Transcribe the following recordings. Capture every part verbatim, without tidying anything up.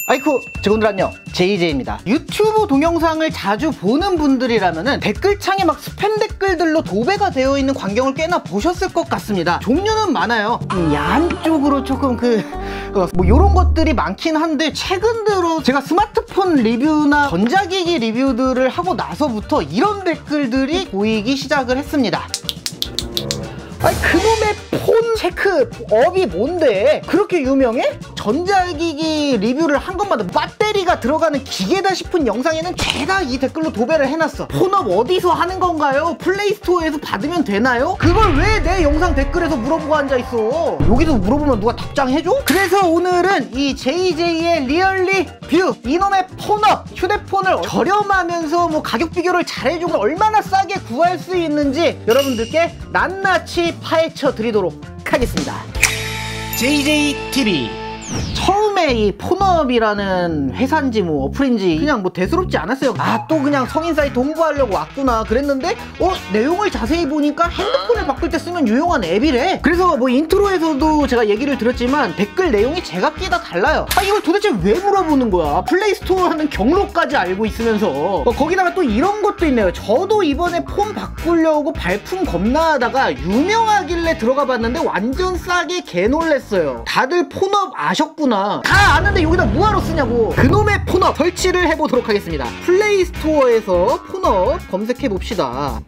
아이쿠, 직원들 안녕, 제이제이입니다. 유튜브 동영상을 자주 보는 분들이라면은 댓글창에 막 스팸 댓글들로 도배가 되어 있는 광경을 꽤나 보셨을 것 같습니다. 종류는 많아요. 음, 야한 쪽으로 조금 그 뭐 이런 것들이 많긴 한데, 최근 들어 제가 스마트폰 리뷰나 전자기기 리뷰들을 하고 나서부터 이런 댓글들이 보이기 시작을 했습니다. 아니, 그놈의 폰 체크업이 뭔데 그렇게 유명해? 전자기기 리뷰를 한 것마다 배터리가 들어가는 기계다 싶은 영상에는 죄다 이 댓글로 도배를 해놨어. 폰업 어디서 하는 건가요? 플레이스토어에서 받으면 되나요? 그걸 왜 내 영상 댓글에서 물어보고 앉아있어? 여기서 물어보면 누가 답장해줘? 그래서 오늘은 이 제이제이의 리얼리 뷰, 이놈의 폰업, 휴대폰을 저렴하면서 뭐 가격 비교를 잘해주고 얼마나 싸게 구할 수 있는지 여러분들께 낱낱이 파헤쳐 드리도록 하겠습니다. 제이제이티비. 처음에 이 폰업이라는 회사인지 뭐 어플인지 그냥 뭐 대수롭지 않았어요. 아, 또 그냥 성인 사이트 홍보하려고 왔구나 그랬는데, 어? 내용을 자세히 보니까 핸드폰을 바꿀 때 쓰면 유용한 앱이래. 그래서 뭐 인트로에서도 제가 얘기를 드렸지만 댓글 내용이 제각기 다 달라요. 아, 이걸 도대체 왜 물어보는 거야? 플레이스토어 하는 경로까지 알고 있으면서. 어, 거기다가 또 이런 것도 있네요. 저도 이번에 폰 바꾸려고 발품 겁나하다가 유명하길래 들어가 봤는데 완전 싸게 개놀랬어요. 다들 폰업 아셨구나. 다 아는데 여기다 뭐하러 쓰냐고. 그놈의 폰업 설치를 해보도록 하겠습니다. 플레이스토어에서 폰업 검색해봅시다.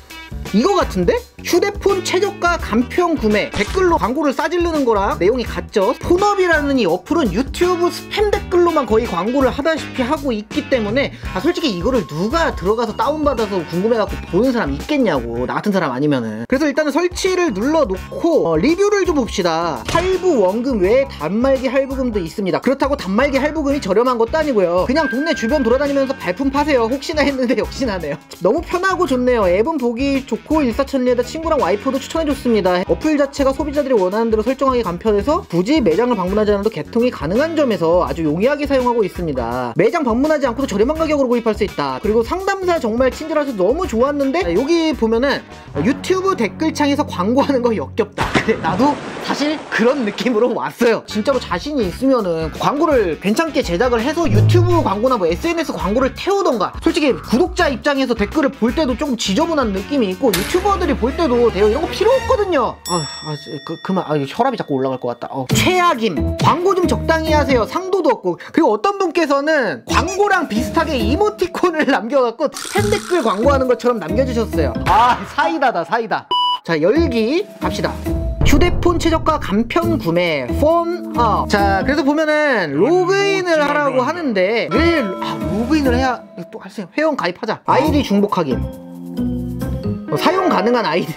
이거 같은데? 휴대폰 최저가 간편 구매, 댓글로 광고를 싸지르는 거랑 내용이 같죠? 폰업이라는 이 어플은 유튜브 스팸 댓글로만 거의 광고를 하다시피 하고 있기 때문에, 아, 솔직히 이거를 누가 들어가서 다운받아서 궁금해갖고 보는 사람 있겠냐고, 나 같은 사람 아니면은. 그래서 일단은 설치를 눌러놓고 어, 리뷰를 좀 봅시다. 할부 원금 외에 단말기 할부금도 있습니다. 그렇다고 단말기 할부금이 저렴한 것도 아니고요. 그냥 동네 주변 돌아다니면서 발품 파세요. 혹시나 했는데 역시나네요. 너무 편하고 좋네요. 앱은 보기 좋고 일사천리에다 친구랑 와이프도 추천해줬습니다. 어플 자체가 소비자들이 원하는 대로 설정하기 간편해서 굳이 매장을 방문하지 않아도 개통이 가능한 점에서 아주 용이하게 사용하고 있습니다. 매장 방문하지 않고도 저렴한 가격으로 구입할 수 있다. 그리고 상담사 정말 친절해서 너무 좋았는데, 여기 보면은 유튜브 댓글창에서 광고하는 거 역겹다. 그래, 나도 사실 그런 느낌으로 왔어요. 진짜로 자신이 있으면은 광고를 괜찮게 제작을 해서 유튜브 광고나 뭐 에스엔에스 광고를 태우던가. 솔직히 구독자 입장에서 댓글을 볼 때도 조금 지저분한 느낌이 있고, 유튜버들이 볼 때도 돼요. 이런 거 필요 없거든요. 아, 아 그, 그만. 아, 혈압이 자꾸 올라갈 것 같다. 어. 최악임. 광고 좀 적당히 하세요. 상도도 없고. 그리고 어떤 분께서는 광고랑 비슷하게 이모티콘을 남겨갖고 스팸 댓글 광고하는 것처럼 남겨주셨어요. 아, 사이다다, 사이다. 자, 열기 갑시다. 휴대폰 최저가 간편 구매 폰업. 자, 그래서 보면은 로그인을 하라고 하는데, 왜 아, 로그인을 해야 또 할수 있어요. 회원 가입하자. 아이디 중복 확인. 어, 사용 가능한 아이디.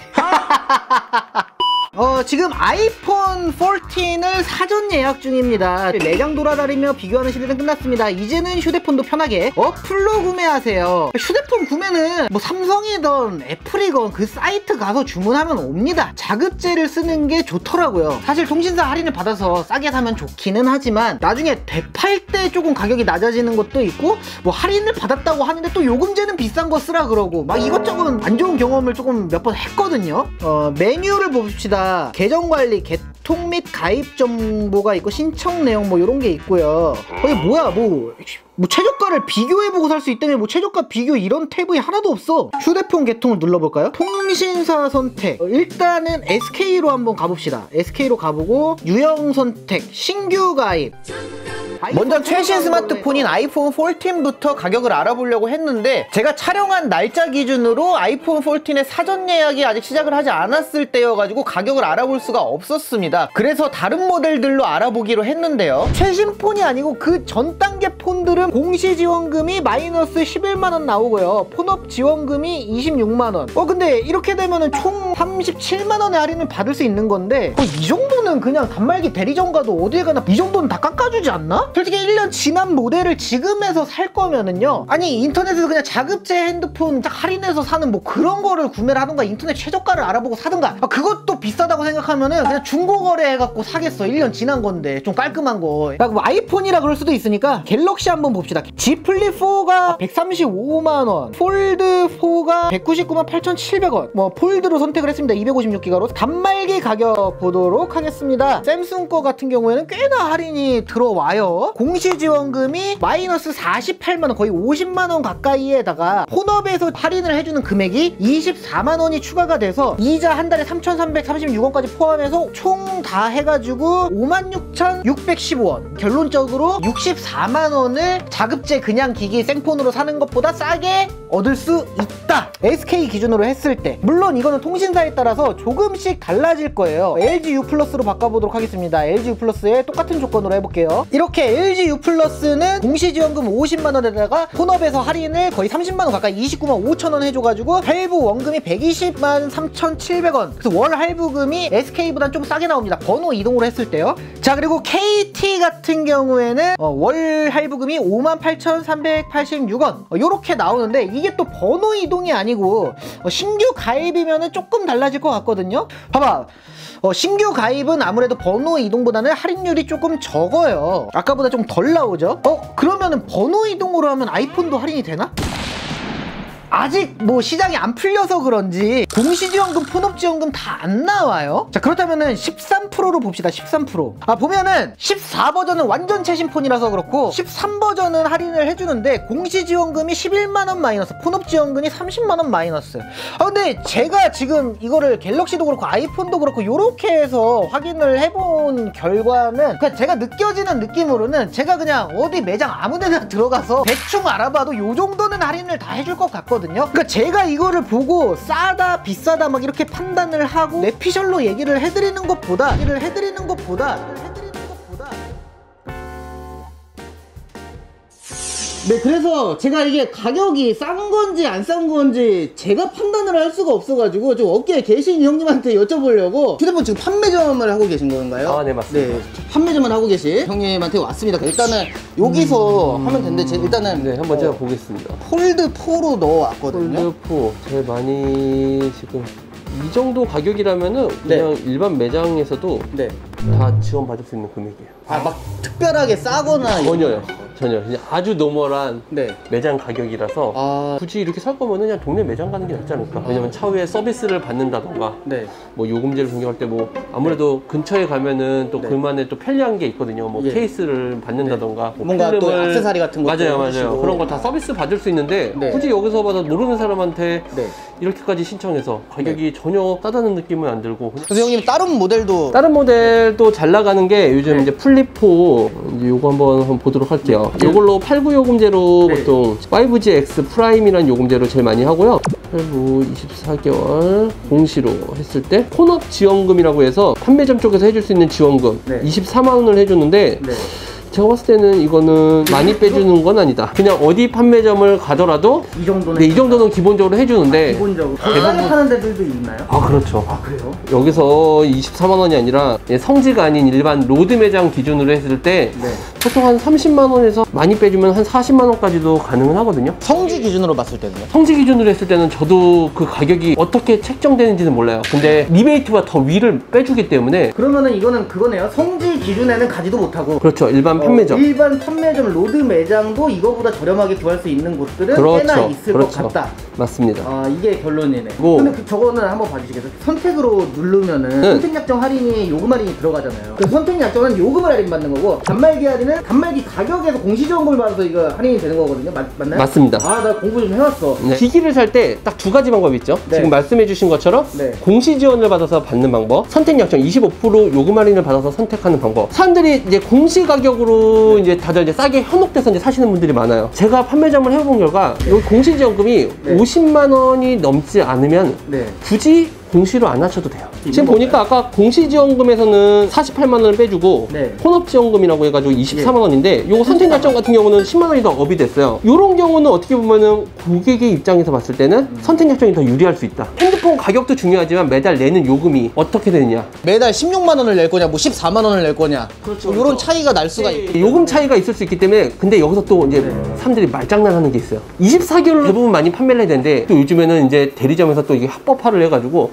어, 지금 아이폰 십사를 사전 예약 중입니다. 매장 돌아다니며 비교하는 시대는 끝났습니다. 이제는 휴대폰도 편하게 어플로 구매하세요. 휴대폰 구매는 뭐 삼성이든 애플이건 그 사이트 가서 주문하면 옵니다. 자급제를 쓰는 게 좋더라고요. 사실 통신사 할인을 받아서 싸게 사면 좋기는 하지만 나중에 되팔 때 조금 가격이 낮아지는 것도 있고, 뭐 할인을 받았다고 하는데 또 요금제는 비싼 거 쓰라 그러고 막 이것저것 안 좋은 경험을 조금 몇 번 했거든요. 어, 메뉴를 봅시다. 계정관리, 개통 및 가입 정보가 있고 신청 내용 뭐 이런 게 있고요. 어, 이게 뭐야, 뭐, 뭐 최저가를 비교해보고 살 수 있다며. 뭐 최저가 비교 이런 탭이 하나도 없어. 휴대폰 개통을 눌러볼까요? 통신사 선택. 어, 일단은 에스케이로 한번 가봅시다. 에스케이로 가보고 유형 선택, 신규 가입. 먼저 최신 스마트폰인 아이폰 십사부터 가격을 알아보려고 했는데, 제가 촬영한 날짜 기준으로 아이폰 십사의 사전 예약이 아직 시작을 하지 않았을 때여가지고 가격을 알아볼 수가 없었습니다. 그래서 다른 모델들로 알아보기로 했는데요, 최신 폰이 아니고 그 전 단계 폰들은 공시 지원금이 마이너스 십일만 원 나오고요, 폰업 지원금이 이십육만 원. 어 근데 이렇게 되면은 총 삼십칠만 원의 할인을 받을 수 있는 건데, 어, 이 정도는 그냥 단말기 대리점 가도 어디에 가나 이 정도는 다 깎아주지 않나? 솔직히 일 년 지난 모델을 지금에서 살 거면은요, 아니 인터넷에서 그냥 자급제 핸드폰 딱 할인해서 사는 뭐 그런 거를 구매를 하든가, 인터넷 최저가를 알아보고 사든가. 아, 그것도 비싸다고 생각하면은 그냥 중고거래 해갖고 사겠어. 일 년 지난 건데 좀 깔끔한 거. 뭐 아이폰이라 그럴 수도 있으니까 갤럭시 한번 봅시다. G 플립 사가 백삼십오만 원, 폴드 사가 백구십구만 팔천칠백 원. 뭐 폴드로 선택을 했습니다. 이백오십육 기가로. 단말기 가격 보도록 하겠습니다. 샘슨 거 같은 경우에는 꽤나 할인이 들어와요. 폰업에서 공시지원금이 마이너스 사십팔만 원, 거의 오십만 원 가까이에다가 폰업에서 할인을 해주는 금액이 이십사만 원이 추가가 돼서 이자 한 달에 삼천삼백삼십육 원까지 포함해서 총 다 해가지고 오만 육천육백십오 원, 결론적으로 육십사만 원을 자급제 그냥 기기 생폰으로 사는 것보다 싸게 얻을 수 있다. 에스케이 기준으로 했을 때. 물론 이거는 통신사에 따라서 조금씩 달라질 거예요. 엘지 U 플러스로 바꿔보도록 하겠습니다. 엘지 U 플러스의 똑같은 조건으로 해볼게요. 이렇게 엘지 U 플러스는 공시지원금 오십만 원에다가 폰업에서 할인을 거의 삼십만 원 가까이 이십구만 오천 원 해줘가지고 할부 원금이 백이십만 삼천칠백 원, 그래서 월 할부금이 에스케이보단 좀 싸게 나옵니다. 번호 이동으로 했을 때요. 자, 그리고 케이티 같은 경우에는 어, 월 할부금이 오만 팔천삼백팔십육 원 어, 요렇게 나오는데, 이게 또 번호 이동이 아니고 어, 신규 가입이면은 조금 달라질 것 같거든요. 봐봐, 어, 신규 가입은 아무래도 번호 이동보다는 할인율이 조금 적어요. 아까보다 좀 덜 나오죠. 어? 그러면은 번호 이동으로 하면 아이폰도 할인이 되나? 아직 뭐 시장이 안 풀려서 그런지 공시지원금, 폰업지원금 다 안 나와요. 자, 그렇다면은 십삼 퍼센트로 봅시다. 십삼 퍼센트. 아, 보면은 십사 버전은 완전 최신 폰이라서 그렇고 십삼 버전은 할인을 해주는데 공시지원금이 십일만 원 마이너스, 폰업지원금이 삼십만 원 마이너스. 아, 근데 제가 지금 이거를 갤럭시도 그렇고 아이폰도 그렇고 요렇게 해서 확인을 해본 결과는, 그냥 제가 느껴지는 느낌으로는 제가 그냥 어디 매장 아무 데나 들어가서 대충 알아봐도 요 정도는 할인을 다 해줄 것 같거든요. 그러니까 제가 이거를 보고 싸다 비싸다 막 이렇게 판단을 하고 뇌피셜로 얘기를 해드리는 것보다 얘기를 해드리는 것보다 해드리는 것보다 네, 그래서 제가 이게 가격이 싼 건지 안 싼 건지 제가 판단을 할 수가 없어가지고 좀 업계에 계신 형님한테 여쭤보려고 휴대폰 지금 판매점을 하고 계신 건가요? 아, 네, 맞습니다. 네, 판매점을 하고 계신 형님한테 왔습니다. 일단은 여기서 음... 하면 되는데 제, 일단은 네, 한번 어, 제가 보겠습니다. 폴드사로 넣어왔거든요. 폴드사 제일 많이 지금 이 정도 가격이라면은 그냥 네. 일반 매장에서도 네. 다 지원받을 수 있는 금액이에요. 아, 막 특별하게 싸거나 전혀요. 전혀 그냥 아주 노멀한 네. 매장 가격이라서 아... 굳이 이렇게 살 거면 그냥 동네 매장 가는 게 낫지 않을까. 아... 왜냐면 차후에 서비스를 받는다던가 네. 뭐 요금제를 변경할 때 뭐 아무래도 네. 근처에 가면은 또 네. 그만의 또 편리한 게 있거든요. 뭐 예. 케이스를 받는다던가 네. 뭐 뭔가 또 액세서리 같은 거 맞아요, 맞아요. 그런 걸 다 서비스 받을 수 있는데 네. 굳이 여기서 봐서 모르는 사람한테 네. 이렇게까지 신청해서 가격이 네. 전혀 싸다는 느낌은 안 들고. 그래서 형님 다른 모델도 다른 모델도 잘 나가는 게 요즘 네. 이제 플립포 이제 요거 한번, 한번 보도록 할게요. 네. 요걸로 팔구 요금제로 네. 보통 파이브 지 엑스 프라임이라는 요금제로 제일 많이 하고요. 할부 이십사 개월 공시로 했을 때 폰업 지원금이라고 해서 판매점 쪽에서 해줄 수 있는 지원금 네. 이십사만 원을 해주는데 네. 제가 봤을 때는 이거는 많이 빼주는 건 아니다. 그냥 어디 판매점을 가더라도 이 정도는 네, 이 정도는 기본적으로 해주는데. 아, 기본적으로 더 싸게 파는 데들도 있나요? 아, 그렇죠. 아, 그래요? 여기서 이십사만 원이 아니라 성지가 아닌 일반 로드 매장 기준으로 했을 때 네. 보통 한 삼십만 원에서 많이 빼주면 한 사십만 원까지도 가능은 하거든요. 성지 기준으로 봤을 때는요? 성지 기준으로 했을 때는 저도 그 가격이 어떻게 책정되는지는 몰라요. 근데 리베이트가 더 위를 빼주기 때문에. 그러면은 이거는 그거네요. 성지 기준에는 가지도 못하고. 그렇죠. 일반 판매점. 어, 일반 판매점 로드 매장도 이거보다 저렴하게 구할 수 있는 곳들은 그렇죠. 꽤나 있을 그렇죠. 것 같다. 맞습니다. 아, 이게 결론이네. 뭐. 근데 그, 저거는 한번 봐주시겠어요? 선택으로 누르면은 응. 선택 약정 할인이 요금 할인이 들어가잖아요. 그 선택 약정은 요금을 할인 받는 거고 단말기 할인은 단말기 가격에서 공시지원금을 받아서 이거 할인이 되는 거거든요. 맞, 맞나요? 맞습니다. 아, 나 공부 좀 해왔어. 네. 기기를 살 때 딱 두 가지 방법이 있죠. 네. 지금 말씀해 주신 것처럼 네. 공시지원을 받아서 받는 방법, 선택 약정 이십오 퍼센트 요금 할인을 받아서 선택하는 방법. 사람들이 이제 공시 가격으로 네. 이제 다들 이제 싸게 현혹돼서 이제 사시는 분들이 많아요. 제가 판매점을 해본 결과 네. 이 공시지원금이 네. 오십만 원이 넘지 않으면 네. 굳이 공시로 안 하셔도 돼요. 지금 보니까 아까 공시지원금에서는 사십팔만 원을 빼주고 네. 폰업지원금이라고 해가지고 이십사만 원인데 요거 선택약정 같은 경우는 십만 원이 더 업이 됐어요. 요런 경우는 어떻게 보면은 고객의 입장에서 봤을 때는 음. 선택약정이 더 유리할 수 있다. 핸드폰 가격도 중요하지만 매달 내는 요금이 어떻게 되느냐, 매달 십육만 원을 낼 거냐 뭐 십사만 원을 낼 거냐, 그렇죠, 뭐 요런 차이가 날 수가 있고 요금 차이가 있을 수 있기 때문에. 근데 여기서 또 이제 네. 사람들이 말장난하는 게 있어요. 이십사 개월로 대부분 많이 판매를 해야 되는데 또 요즘에는 이제 대리점에서 또 이게 합법화를 해가지고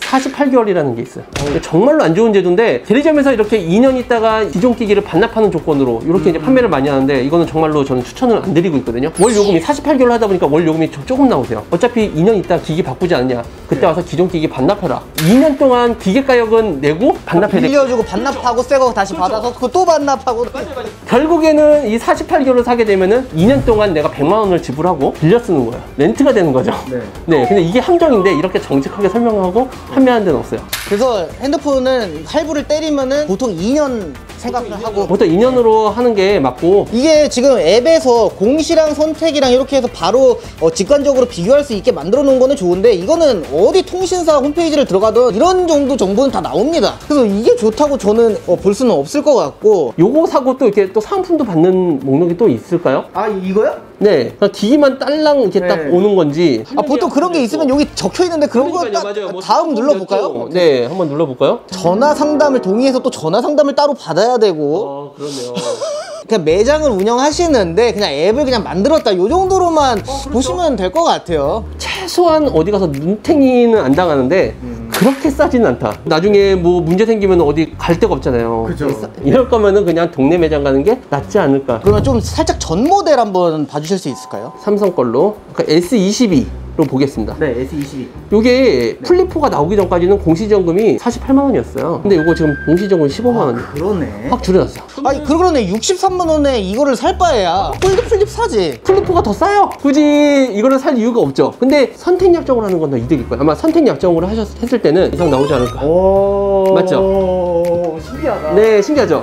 사십팔 개월이라는 게 있어요. 정말로 안 좋은 제도인데 대리점에서 이렇게 이 년 있다가 기존 기기를 반납하는 조건으로 이렇게 음. 이제 판매를 많이 하는데 이거는 정말로 저는 추천을 안 드리고 있거든요. 월 요금이 사십팔 개월 하다 보니까 월 요금이 좀 조금 나오세요. 어차피 이 년 있다 기기 바꾸지 않냐. 그때 네. 와서 기존 기기 반납해라. 이 년 동안 기계 가격은 내고 반납해야 돼. 빌려주고 반납하고 새 거 다시 그렇죠. 받아서 그거 또 반납하고. 맞아, 맞아. 결국에는 이 사십팔 개월을 사게 되면은 이 년 동안 내가 백만 원을 지불하고 빌려 쓰는 거예요. 렌트가 되는 거죠. 네. 네. 근데 이게 함정인데 이렇게 정직하게 설명하고 판매하는 데는 없어요. 그래서 핸드폰은 할부를 때리면은 보통 이 년 생각을 하고 보통 이 년으로 하는 게 맞고 이게 지금 앱에서 공시랑 선택이랑 이렇게 해서 바로 어 직관적으로 비교할 수 있게 만들어 놓은 거는 좋은데 이거는 어디 통신사 홈페이지를 들어가도 이런 정도 정보는 다 나옵니다. 그래서 이게 좋다고 저는 어 볼 수는 없을 것 같고 요거 사고 또 이렇게 또 상품도 받는 목록이 또 있을까요? 아 이거요? 네, 기기만 딸랑 이렇게 네. 딱 오는 건지. 아 보통 그런 게 있으면 여기 적혀 있는데 그런 거 딱 뭐 다음 눌러볼까요? 네, 한번 눌러볼까요? 전화 상담을 동의해서 또 전화 상담을 따로 받아야 되고. 아 그러네요. 그냥 매장을 운영하시는데 그냥 앱을 그냥 만들었다 요 정도로만 어, 그렇죠. 보시면 될 것 같아요. 최소한 어디 가서 눈탱이는 안 당하는데 음. 그렇게 싸지는 않다. 나중에 뭐 문제 생기면 어디 갈 데가 없잖아요. 그죠. 이럴 거면은 그냥 동네 매장 가는 게 낫지 않을까. 그러면 좀 살짝 전 모델 한번 봐주실 수 있을까요? 삼성 걸로 그러니까 에스 이십이 로 보겠습니다. 네, 에스 이십이. 요게 네. 플립 포가 나오기 전까지는 공시지원금이 사십팔만 원이었어요. 근데 요거 지금 공시지원금 십오만 원. 아, 그러네. 확 줄여놨어. 아니, 그러네. 육십삼만 원에 이거를 살 바에야 폴드 플립 사지. 플립 포가 더 싸요. 굳이 이거를 살 이유가 없죠. 근데 선택 약정을 하는 건 더 이득일 거예요. 아마 선택 약정으로 하셨, 했을 때는 이상 나오지 않을까. 오, 맞죠? 신기하다. 네, 신기하죠.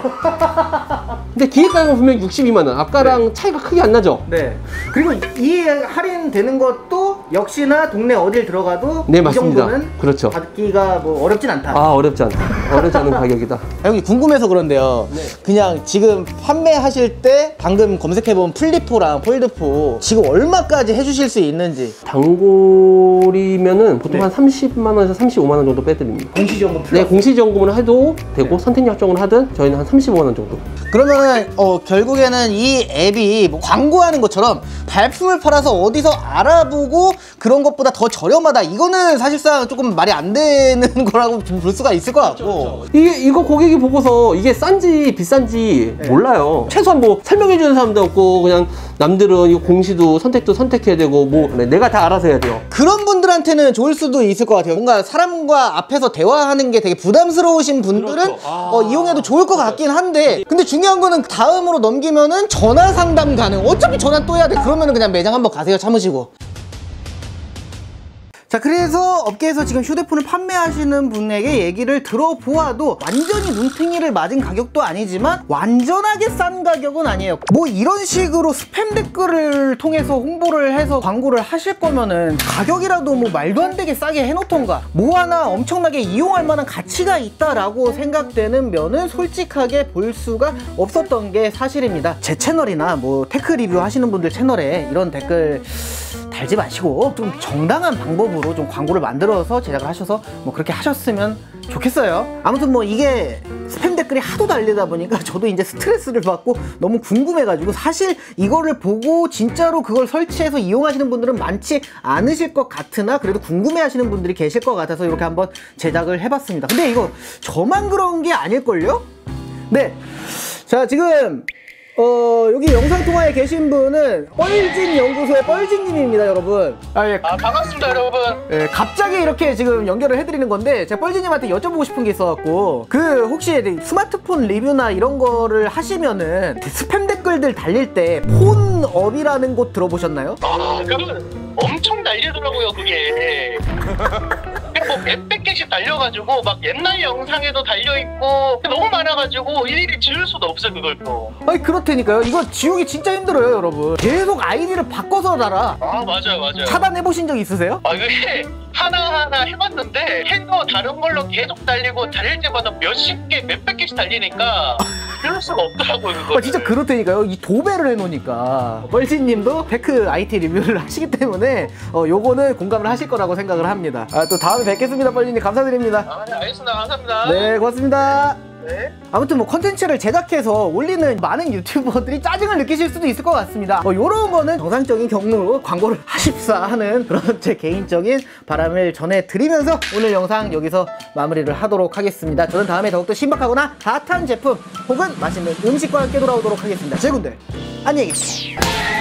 근데 기획가격은 분명히 육십이만 원. 아까랑 네. 차이가 크게 안 나죠? 네. 그리고 이 할인되는 것도 역시나 동네 어딜 들어가도 네, 이 맞습니다. 정도는 그렇죠. 받기가 뭐 어렵진 않다. 아, 어렵지 않다. 어렵지 않은 가격이다. 아, 형님 궁금해서 그런데요. 네. 그냥 지금 판매하실 때 방금 검색해본 플립포랑 폴드포 지금 얼마까지 해주실 수 있는지. 단골이면은 보통 네. 한 삼십만 원에서 삼십오만 원 정도 빼드립니다. 공시지원금 플러스? 네, 공시지원금을 해도 되고 네. 선택약정을 하든 저희는 한 삼십오만 원 정도. 그러면은 어, 결국에는 이 앱이 뭐 광고하는 것처럼 발품을 팔아서 어디서 알아보고 그런 것보다 더 저렴하다, 이거는 사실상 조금 말이 안 되는 거라고 볼 수가 있을 것 같고. 그렇죠, 그렇죠. 이게 이거 고객이 보고서 이게 싼지 비싼지 네. 몰라요. 최소한 뭐 설명해 주는 사람도 없고 그냥 남들은 이 공시도 선택도 선택해야 되고 뭐 네. 내가 다 알아서 해야 돼요. 그런 분들한테는 좋을 수도 있을 것 같아요. 뭔가 사람과 앞에서 대화하는 게 되게 부담스러우신 분들은 그렇죠. 아... 어, 이용해도 좋을 것 같긴 한데, 근데 중요한 거는 다음으로 넘기면은 전화 상담 가능. 어차피 전화 또 해야 돼. 그러면은 그냥 매장 한번 가세요. 참으시고. 자, 그래서 업계에서 지금 휴대폰을 판매하시는 분에게 얘기를 들어보아도 완전히 눈탱이를 맞은 가격도 아니지만 완전하게 싼 가격은 아니에요. 뭐 이런 식으로 스팸 댓글을 통해서 홍보를 해서 광고를 하실 거면은 가격이라도 뭐 말도 안 되게 싸게 해놓던가 뭐 하나 엄청나게 이용할 만한 가치가 있다라고 생각되는 면은 솔직하게 볼 수가 없었던 게 사실입니다. 제 채널이나 뭐 테크 리뷰 하시는 분들 채널에 이런 댓글 달지 마시고 좀 정당한 방법으로 좀 광고를 만들어서 제작을 하셔서 뭐 그렇게 하셨으면 좋겠어요. 아무튼 뭐 이게 스팸 댓글이 하도 달리다 보니까 저도 이제 스트레스를 받고 너무 궁금해가지고, 사실 이거를 보고 진짜로 그걸 설치해서 이용하시는 분들은 많지 않으실 것 같으나 그래도 궁금해 하시는 분들이 계실 것 같아서 이렇게 한번 제작을 해봤습니다. 근데 이거 저만 그런 게 아닐걸요? 네, 자 지금 어 여기 영상통화에 계신 분은 뻘진 연구소의 뻘진님입니다, 여러분. 아, 예. 아 반갑습니다, 여러분. 예, 갑자기 이렇게 지금 연결을 해드리는 건데 제가 뻘진님한테 여쭤보고 싶은 게 있어갖고, 그 혹시 스마트폰 리뷰나 이런 거를 하시면은 스팸 댓글들 달릴 때 폰업이라는 곳 들어보셨나요? 아, 그건 엄청 달리더라고요, 그게. 뭐 몇백 개씩 달려가지고 막 옛날 영상에도 달려있고 너무 많아가지고 일일이 지울 수도 없어요, 그걸 또. 아니 그렇다니까요. 이거 지우기 진짜 힘들어요, 여러분. 계속 아이디를 바꿔서 달아. 아 맞아요 맞아요. 차단해보신 적 있으세요? 아 그게 하나하나 해봤는데 해도 다른 걸로 계속 달리고 달릴 때마다 몇십 개 몇백 개씩 달리니까 지울 수가 없더라고요, 그거. 아, 진짜 그렇다니까요. 이 도배를 해놓으니까. 뻘진님도 테크 아이티 리뷰를 하시기 때문에 어, 요거는 공감을 하실 거라고 생각을 합니다. 아, 또 다음에 뵙겠습니다, 뻘진님. 감사드립니다. 아, 네, 알겠습니다. 감사합니다. 네, 고맙습니다. 네. 네. 아무튼 뭐 컨텐츠를 제작해서 올리는 많은 유튜버들이 짜증을 느끼실 수도 있을 것 같습니다. 뭐 요런 거는 정상적인 경로로 광고를 하십사 하는 그런 제 개인적인 바람을 전해드리면서 오늘 영상 여기서 마무리를 하도록 하겠습니다. 저는 다음에 더욱더 신박하거나 핫한 제품 혹은 맛있는 음식과 함께 돌아오도록 하겠습니다. 제군들 안녕히 계세요.